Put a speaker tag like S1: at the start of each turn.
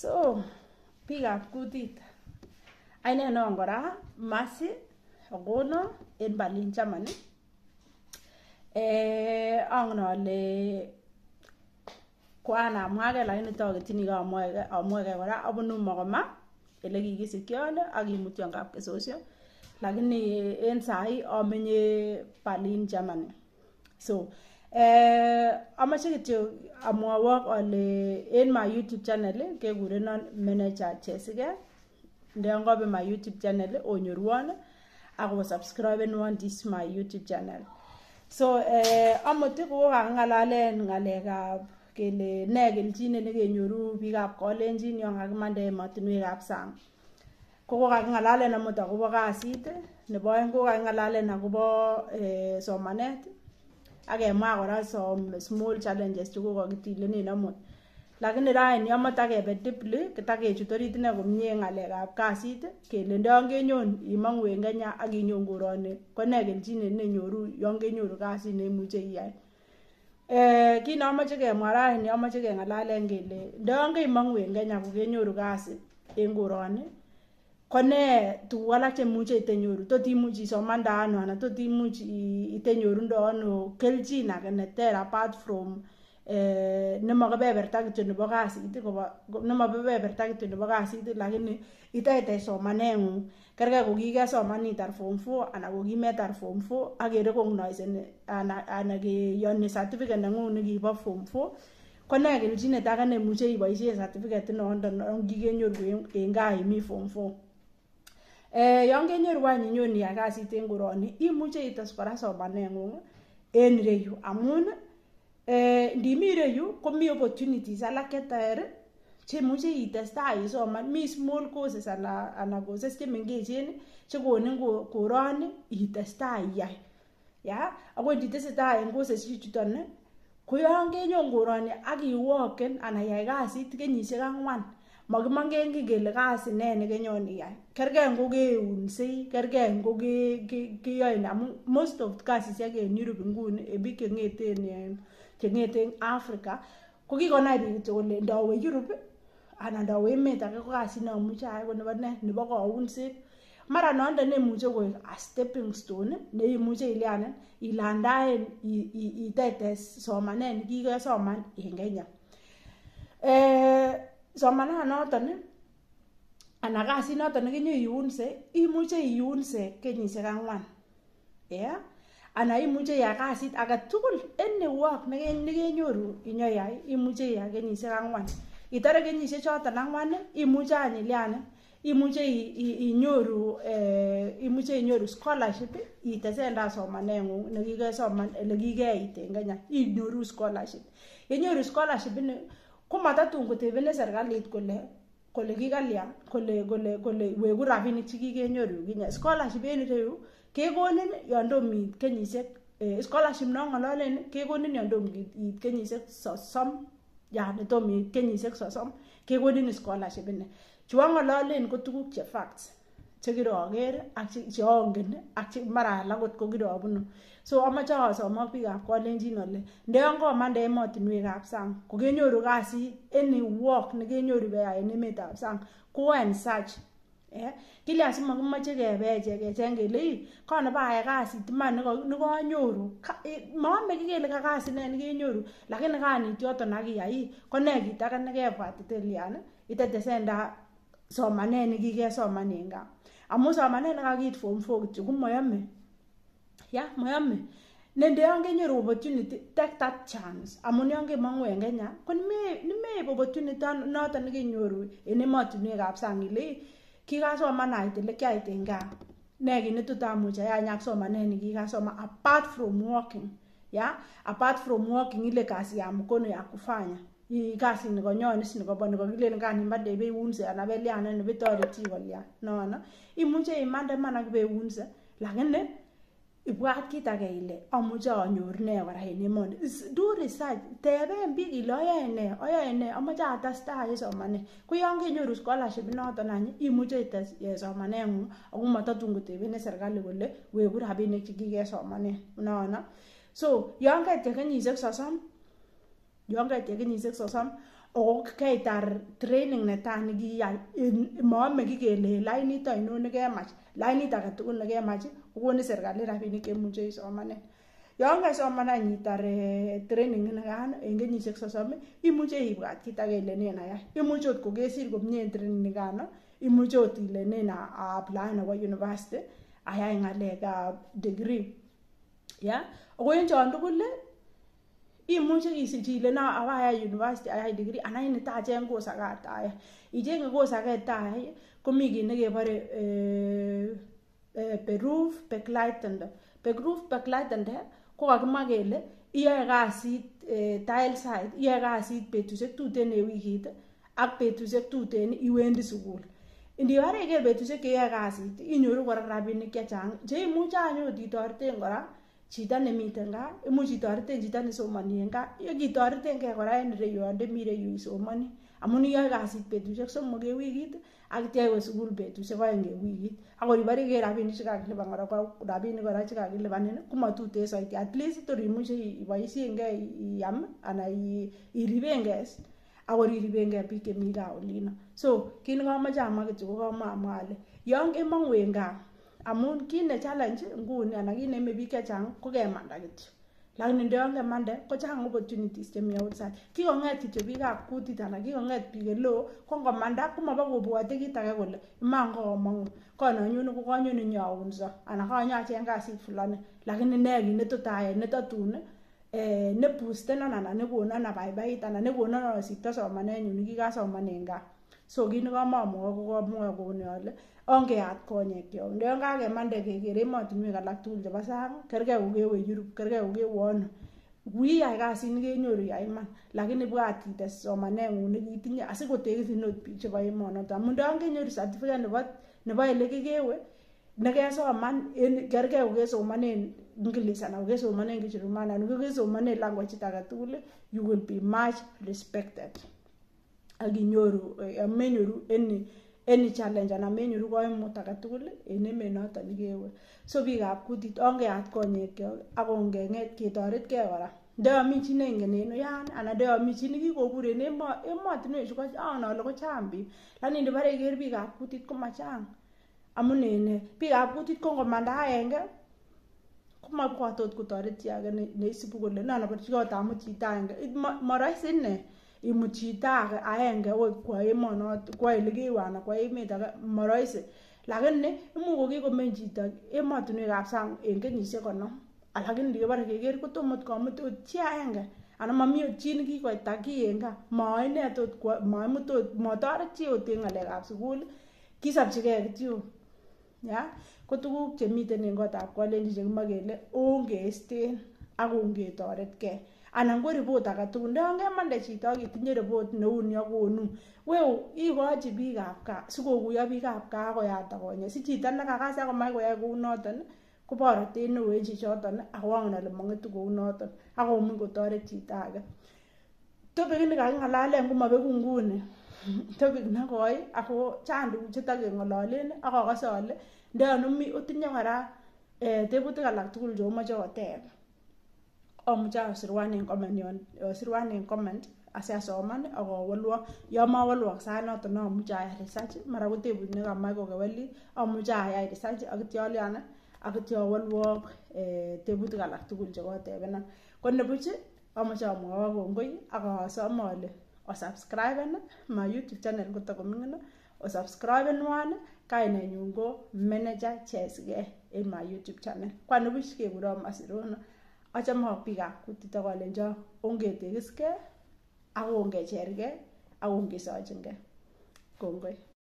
S1: So biikab kutit aine non kora Mercy Ogono en Berlin Germany. Angen ale kwanamwage lakini toketini amwege kora abunu Mogoma ele kikisikyon ak kimutyon kapkesosyo lakini en sahi amenye Berlin Germany. So amache kityo amwawok ale en my YouTube channel kekurenon manager Chesige. Ndeyon kobe my YouTube channel onyorwon ako subscribenwon this my YouTube channel. So amuti ko kangalalen ngalekab kele ne kelchinet nekenyoru biikab kolenjin yon kakimande emotinwekab sang. Ko kakingalalen amut akobo kasit, nebo oeng ko kakingalalen akobo somanet ak kemwa kora some small challenges chekokakitile amut. Lakini raini amata kebe deeply kitakechut orit ine komie ngalekab kasit kele ndoyon kenyon imangu en Kenya ak inyon koroni ko ne kelchinet nenyoru yon kenyoru kasit neimuche iyai. Kit neamache kemwa raini amache kengalalen kele ndoyon keimangu en Kenya ko kenyoru kasit en koroni ko ne tuguk alak chemuche itenyoru, tot imuch isomande ano anan tot imuch itenyorundo ano kelchin age neter apart from nemakebeberta kityo nebo kasit nemakebeberta kityo nebo kasit lakini iteitei somanengung kerge ko kikesoman itar form 4 anan ko kimetar form 4 ak kerecogniseni anan keyoni certificate nengung nekibo form 4 ko ne kelchinet age nemuche iboisien certificate inondon kikenyoru en gaa imi form 4. Yon kenyoru any inyon iyai kasit en koroni imuche ites kora somanengung en ireyu amun ndimi ireyu komi opportunities alak cheter chemuche itestai isoman. Mi small courses anan courses chemengechen chekonin koroni itestai iyai ako nditesetai en courses chuton ko yon kenyon koroni ak iwoken anan iyai kasit kenyisiek 4 makimongen kele kasi ne nekenyon iyai, kerge ngo keunsei, kerge ngo keyoe amun most of kasisiek en Europe nguni biik chengeten Africa ko kikonai biik kityo kole ndawe Europe anan ndawe emet age ko kasit neamuche ayai ko nebo ne, nebo kaunset. Mara nondo nemuche koik a stepping stone neimuche ilandaen itetes somanet nekikesoman en Kenya. Somananoton anan kasit noton nekenyoiunse imuche iunse kenyisiek 4 anan imuche iyai kasit agetugul any work nekenyoru inyoiyai imuche iyai kenyisiek 4 itore kenyisiek choton 4 imuche any imuche inyoru scholarship itesendai somanengung nekikesoman ele kikeit en Kenya inyoru scholarship. Yenyoru scholarship ini komatatun kotebene serikalit kole kikalya kole weku rabinik chekikenyoru Kenya. Scholarship en ireyu kekonin yon tom iit kenyisiek scholarship nongololen kekonin yon tom iit kenyisiek 30 yani tom iit kenyisiek 30 kekonin scholarship ini. Chu angololen ko tuguk che facts chekiroker ak cheongen ak mara alak ko kirabunu. So amache asomok biikab kolenjin ole ndoyon komande emotinwekab sang ko kenyoru kasit any work nekenyoru beya en emetab sang ko en search kilya simakimache kecheng kele kone bayai kasit iman nekonyoru maame kele kasit ne nekenyoru lakini kanit yoton ak iyai ko ne kit age nekebwat itelian itetesenda somanet nekikesoman en gaa amun somanet nekakiit form 4 kityo komayame mayame. Nendeyon kenyoru opportunity take that chance amun yon kemangu en Kenya ko nimeib opportunity noton nekenyoru en emotinwekab sang ile kikasoman ait ile kiait en gaa ne kit netot amuch ayai ak somanet nekikasoman apart from working apart from working ile kazi ya mkono ya kufanya kazi nekonyonis nekakilelen kanimande beunse anan beliane nebetoreti kolya nono imuche imande man ak beunse lakini ibwat kit age ile amuche anyor ne kora en emoni. Do research, teben biik ile ayoe ne amache atestai en somanet. Ko yon kenyoru scholarship noton any imuche ites somanengung ako matatun kotebene serikali kole weku rabinik chekikesomanen nono. So yon kait kenyisiek 30 o keitar training netai nekiyai maame kikele lainit ainon nekemach, lainit age tugul nekemach kokoni serikali rabinik chemuche isomanen. Yon kaisoman any itar training nikan en kenyisiek 30 imuche ibwat kit age ile nen ayai. Imuche ot kokesir komie en training nikano, imuche ot ile nen apply nebo university ayai ng'alekab degree. Ako en chon tugul imuche kisich ile ayai university ayai degree anan itacheng course akatayai. Ichenge course akatayai komi kit nekebore beruf begleitende. Beruf begleitende ko kakimwa kele iyoe kasit Teilzeit, iyoe kasit betusiek tuten en wikit ak betusiek tuten iwendi sukul. Indibare iker betusiek cheiyoe kasit inyoru kora rabinik chechang cheimuche anyot itoreten kora chito nemiten gaa, imuch itoreten chito nesomoni en gaa, ikitoretengee kora en ireyu yon ndemi ireyu isomoni amun iyoe kasit betusiek 3 en wikit ak itya iwe sukul betusiek 2 en wikit. Akor ibore iker rabinik chekakilipan kora ko rabinik kora chekakilipanin komatuten soiti, at least tor imuche iboisiengee iam anan iribengee akor iribengee biik chemi gaa olino. So kit nekomoche amwa kityo ko kamoche amwa ale yon kemong'u en gaa amun kit ne challenge nguni anan kit neime biik chechang ko kemanda kityo, lakini ndoyon kemande ko chang opportunities chemi outside. Kikong'et kityo biikab kutit anan kikong'et biik eleo ko ngomanda komabokobwote kit age kole iman komong'u kononyone ko kanyone nyaunso anan kanyacheng kasit fulani, lakini nee kit netot ayai netatun ne boostenon anan nekonon abaibait anan nekonon asipto somanenyun nekikasoman en gaa. So kit nekamamwoe ko kamwoe kouni ale ongeyat konyekyok. Ndoyon kakemande keker emotinwek alak tugul chebo sang, kergee kokewe Europe, kergee kokewe ano, wiyai kasit nekenyoru yai iman, lakini ibwat ites somaneng'ung nekitinye asikotekisin ot biik chebo emonoton. Amun ndoyon kenyoru certificate nebo elekekewe nekesoman kergee kokesomanen English anan kokesomanen Kijerumani anan kokesomanen language age tugul, you will be much respected. Ak inyoru amenyoru any challenge anan menyoru koimut age tugul en emet noton nekewe. So biikab kutit ongeyat konyekyok ak ongeng'et ketoretgee kora. Ndoyon mi chi neingen en uyan anan ndoyon mi chi nekikobur en emotinwek chu angen ale ko chang biik, lakini ndibore iker biikab kutit komachang amun en biikab kutit ko ngomanda agenge komabwote ot kotoret chi age neisibu kole nan aborchi ot amut chito agenge. Moroisi inee imut chito agenge ot kwo emonoton kwo elekewe anan kwo emet age, moroisi, lakini imuch kokikomeny chito emotinwekab sang en kenyisiek 50, lakini ndikebore keker kotomo ot komut ot chi agenge anan momi ot chi nekikoita kiy en gaa, moinet ot kwo, moimut ot, motoret chi ot en ng'alekab sukul, kisopchigee kityo. Ko tuguk chemiten en kotab kolenjin chekimoe kele ongeisten ak ongetoretgee anan ko report age tugul. Ndoyon kemande chito ak itinye report neuni ak konu weu ikochi biikab gaa sikokuyo biikab gaa akoyata konyek si chito nekakas akomach koyai kounoton ko borotet neo en chichoton ako angen ale mong'etu kounoton akomuch kotoret chito age. Topic nekaking'alalen komobeku nguni, topic nekoi ako chang tuguk chetokeng'ololen ak akose ale ndoyon otinye kora tebutik alak tugul cheomoche oteb amuche osirwan en comment asiasoman ak awolwok. Yon mowolwok sait noton amuche ayai research, mara ko tebut nekamach kokewelit amuche ayai research ak itya olian ak itya awolwok tebutik alak tugul chekotebenan. Ko nibuch amuche amwowok kongoi ak asome ole osubscriben my YouTube channel kotakoming'in, osubscribenwan. Kainenyun ko Manager Chesige en my YouTube channel. Kwa nibuch kekuron Masirono. Achome biikab kutit ak olenjo ongetegiskee ak ongechergee ak ongesochingee. Kongoi.